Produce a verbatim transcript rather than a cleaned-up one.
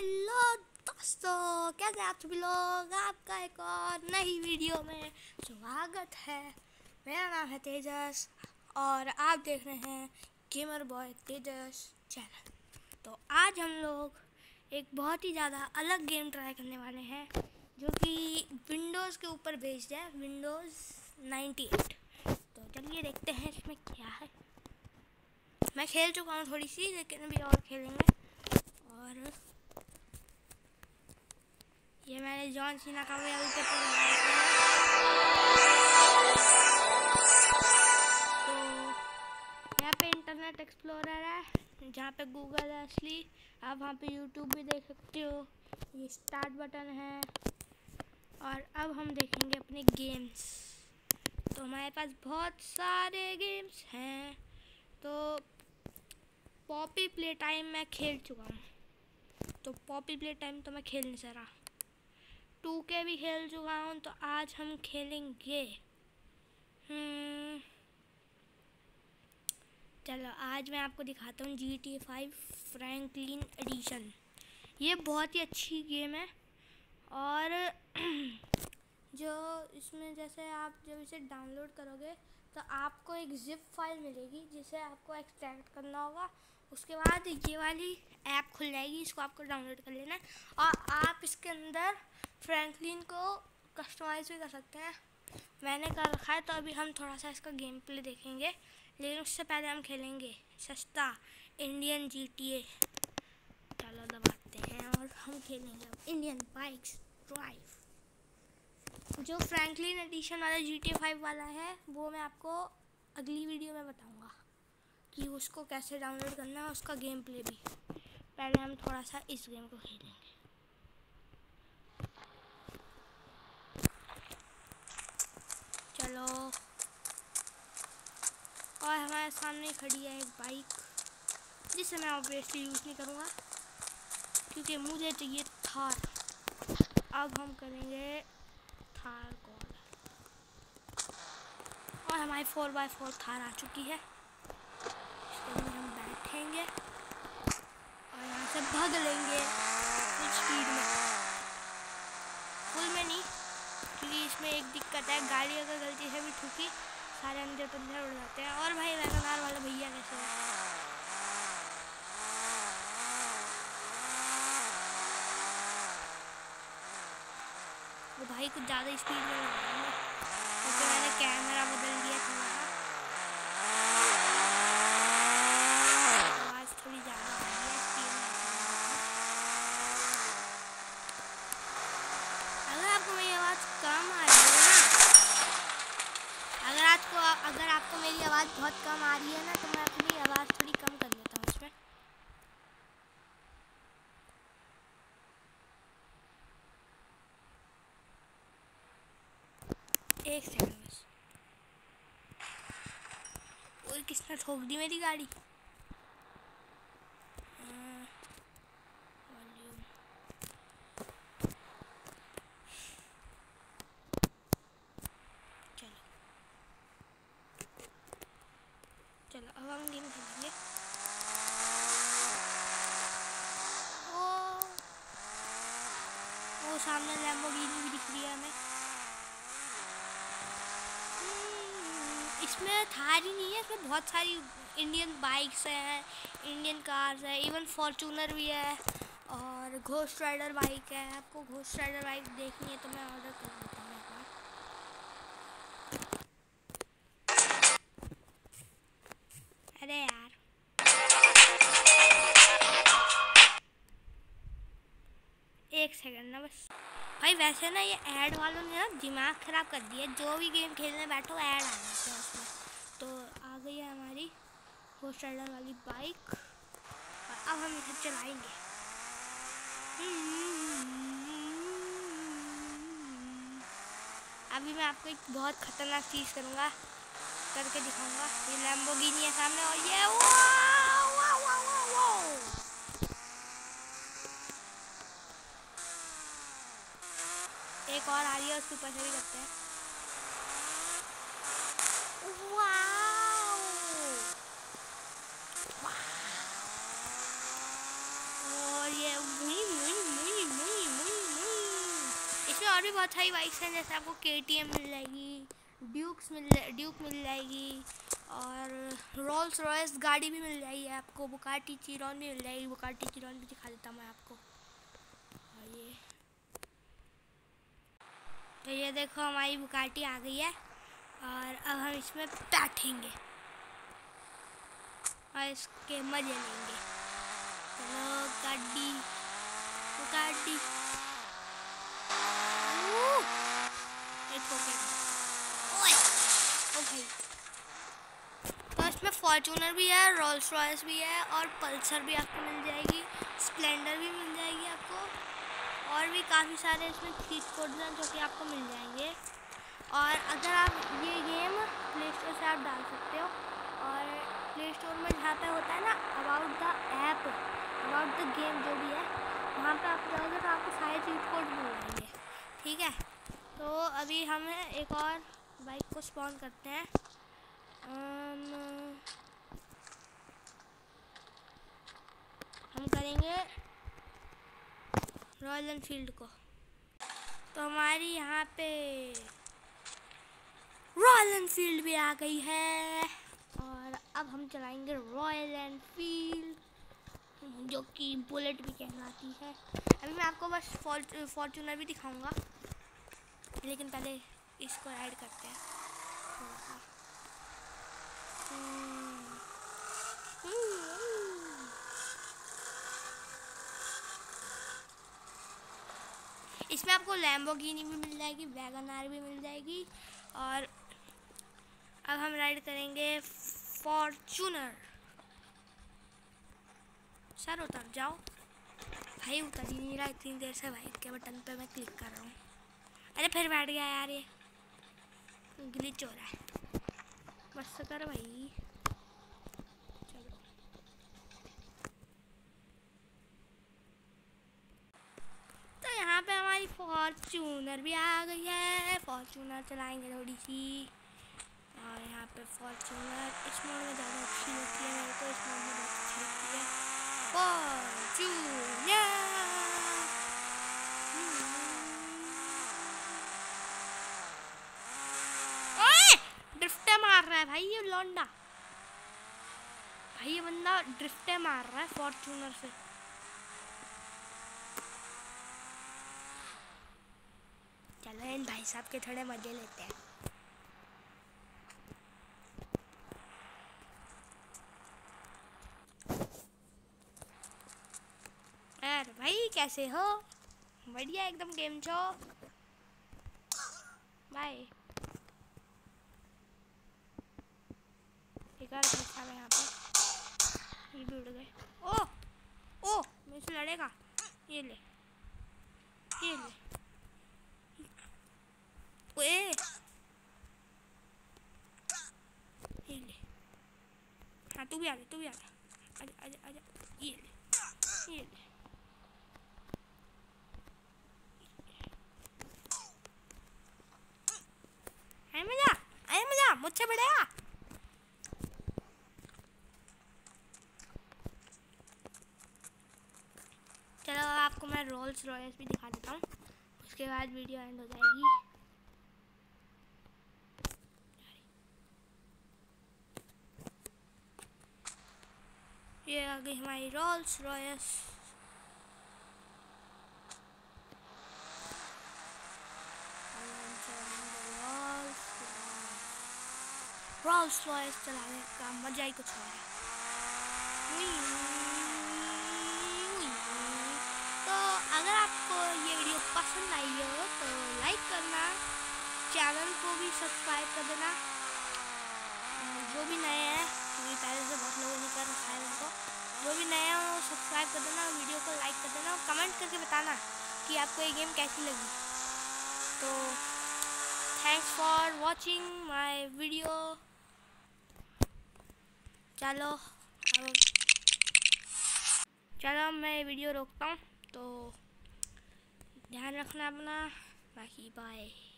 Hello दोस्तों, कैसे आप सभी लोग। आपका एक और नई वीडियो में स्वागत है। मेरा नाम है तेजस और आप देख रहे हैं गेमर बॉय तेजस चैनल। तो आज हम लोग एक बहुत ही ज़्यादा अलग गेम ट्राई करने वाले हैं जो कि विंडोज़ के ऊपर बेस्ड है, विंडोज़ नाइन्टी एट। तो चलिए देखते हैं इसमें क्या है। मैं खेल चुका हूँ थोड़ी सी, लेकिन अभी और खेलेंगे। और ये मैंने जॉन सीना का वॉल पेपर लगाया था। तो यहाँ पे इंटरनेट एक्सप्लोरर है, जहाँ पे गूगल है असली। आप वहाँ पे यूट्यूब भी देख सकते हो। ये स्टार्ट बटन है और अब हम देखेंगे अपने गेम्स। तो हमारे पास बहुत सारे गेम्स हैं। तो पॉपी प्ले टाइम मैं खेल चुका हूँ, तो पॉपी प्ले टाइम तो मैं खेल नहीं सकता। टू के भी खेल चुका हूँ। तो आज हम खेलेंगे हम्म चलो आज मैं आपको दिखाता हूँ G T A five Franklin edition. ये बहुत ही अच्छी गेम है। और जो इसमें जैसे आप जब इसे डाउनलोड करोगे तो आपको एक जिप फाइल मिलेगी जिसे आपको एक्सट्रैक्ट करना होगा। उसके बाद ये वाली ऐप खुल जाएगी, इसको आपको डाउनलोड कर लेना है और आप इसके अंदर फ्रैंकलिन को कस्टमाइज़ भी कर सकते हैं। मैंने कर रखा है, तो अभी हम थोड़ा सा इसका गेम प्ले देखेंगे, लेकिन उससे पहले हम खेलेंगे सस्ता इंडियन जी टी ए। चलो दबाते हैं और हम खेलेंगे अब इंडियन बाइक्स ड्राइव। जो फ्रैंकलिन एडिशन वाला जी टी ए फाइव वाला है वो मैं आपको अगली वीडियो में बताऊंगा कि उसको कैसे डाउनलोड करना है, उसका गेम प्ले भी। पहले हम थोड़ा सा इस गेम को खेलेंगे। चलो, और हमारे सामने खड़ी है एक बाइक जिसे मैं ऑब्वियसली यूज़ नहीं करूँगा क्योंकि मुझे चाहिए थार। अब हम करेंगे थार कॉल और हमारी फोर बाय फोर थार आ चुकी है। इसके अंदर हम बैठेंगे और यहाँ से भाग लेंगे फुल स्पीड में। फुल में नहीं, क्योंकि इसमें एक दिक्कत है, गाड़ी अगर गलती से भी ठुकी सारे अंदर पंदर उड़ जाते हैं। और भाई वैगनार वाला भैया कैसे है? वो भाई कुछ ज़्यादा स्पीड में लग रहा है, क्योंकि मैंने कैमरा बदल दिया थोड़ा सा। आवाज़ थोड़ी ज़्यादा आ रही है, स्पीड में। अगर आपको मेरी आवाज़ कम आ रही है ना, अगर आपको अगर आपको मेरी आवाज़ बहुत कम आ रही है ना, तो मैं अपनी आवाज़ थोड़ी कम कर लेता हूँ इसमें। एक सेकंड बस। और किसने ठोक दी मेरी गाड़ी? चलो चलो अब हम गेम खेलेंगे। ओ वो सामने लैम्बोर्गिनी भी दिख रही है हमें। इसमें थार ही नहीं है, इसमें बहुत सारी इंडियन बाइक्स हैं, इंडियन कार्स है, इवन फॉर्चूनर भी है और घोस्ट राइडर बाइक है। आपको घोस्ट राइडर बाइक देखनी है तो मैं ऑर्डर कर देता हूँ एक बार। अरे यार, एक सेकंड ना बस। भाई वैसे ना ये ऐड वालों ने ना दिमाग ख़राब कर दिया। जो भी गेम खेलने बैठो ऐड आ जाते हैं उसमें। तो आ गई है हमारी घोस्ट राइडर वाली बाइक और अब हम इसे चलाएंगे। अभी मैं आपको एक बहुत खतरनाक चीज़ करूँगा, करके दिखाऊंगा। ये लैम्बोर्गिनी है सामने और ये वाव वाव वाव वाव। एक और आ रही है, उसके ऊपर से भी करते हैं। वाव और ये वही वही और भी बहुत सारी बाइक्स हैं, जैसे आपको के टी एम मिल जाएगी, ड्यूक्स मिल ड्यूक मिल जाएगी, और रोल्स रॉयस गाड़ी भी मिल जाएगी आपको, बुगाटी चिरॉन भी मिल जाएगी। बुगाटी चिरॉन भी दिखा देता हूँ मैं आपको। और ये तो ये देखो हमारी बुगाटी आ गई है, और अब हम इसमें बैठेंगे और इसके मजे लेंगे। चलो गाड़ी बुगाटी, ओए ओ भाई। तो इसमें फॉर्च्यूनर भी है, रोल्स रॉयस भी है, और पल्सर भी आपको मिल जाएगी, स्प्लेंडर भी मिल जाएगी आपको, और भी काफ़ी सारे इसमें चीट कोड्स हैं जो कि आपको मिल जाएंगे। और अगर आप ये गेम प्ले स्टोर से आप डाल सकते हो, और प्ले स्टोर में जहाँ पे होता है ना about the app, about the game जो भी है, वहाँ पे आप जाओगे तो आपको सारे चीट कोड मिल जाएंगे। ठीक है, तो अभी हम एक और बाइक को स्पॉन करते हैं। um, हम करेंगे रॉयल एनफील्ड को। तो हमारी यहाँ पे रॉयल एनफील्ड भी आ गई है, और अब हम चलाएंगे रॉयल एनफील्ड, जो कि बुलेट भी कहलाती है। अभी मैं आपको बस फॉर्च्यूनर भी दिखाऊंगा, लेकिन पहले इसको ऐड करते हैं थोड़ा सा। इसमें आपको लैम्बोर्गिनी भी मिल जाएगी, वैगन आर भी मिल जाएगी। और अब हम राइड करेंगे फॉर्च्यूनर। सर उतर जाओ भाई, उतर ही नहीं रहा इतनी देर से, बाइक के बटन पे मैं क्लिक कर रहा हूँ। अरे फिर बैठ गया यार, ये ग्लिच हो रहा है, बस कर भाई। चलो तो यहाँ पे हमारी फॉर्च्यूनर भी आ गई है, फॉर्च्यूनर चलाएंगे थोड़ी सी। और यहाँ पे फॉर्च्यूनर इस मोड में ज़्यादा अच्छी होती है, मेरे को इस मोड में बहुत अच्छी लगती है फॉर्च्यूनर। ड्रिफ्टे मार रहा है भाई ये लौंडा, भाई ये बंदा ड्रिफ्टे मार रहा है फॉर्च्यूनर से। चलो इन भाई साहब के थोड़े मजे लेते हैं। अरे भाई कैसे हो? बढ़िया एकदम, गेम शो। बाय। एक और पैसा है यहाँ पे, ये भी उड़ गए। ओ ओ मेरे से लड़ेगा, ये ले ये ले। ओए ये ले, हाँ तू भी आ जा, तू भी आ जा, आजा आजा आजा, ये ले ये ले। आए मजा, आए मजा, मुझसे बढ़ेगा। चलो आपको मैं रोल्स रॉयस भी दिखा देता हूँ, उसके बाद वीडियो एंड हो जाएगी। ये आ गई हमारी रोल्स रॉयस। रोल्स रॉयस चलाने का मजा ही कुछ और है। तो अगर आपको ये वीडियो पसंद आई हो तो लाइक करना, चैनल को भी सब्सक्राइब कर देना। जो भी नए हैं, क्योंकि पहले से बहुत लोगों ने कर रखा है उनको, जो भी नए हैं वो सब्सक्राइब कर देना, वीडियो को लाइक कर देना, और कमेंट करके बताना कि आपको ये गेम कैसी लगी। तो thanks for watching my video. चलो अब चलो मैं वीडियो रोकता हूँ, तो ध्यान रखना अपना, बाकी बाय।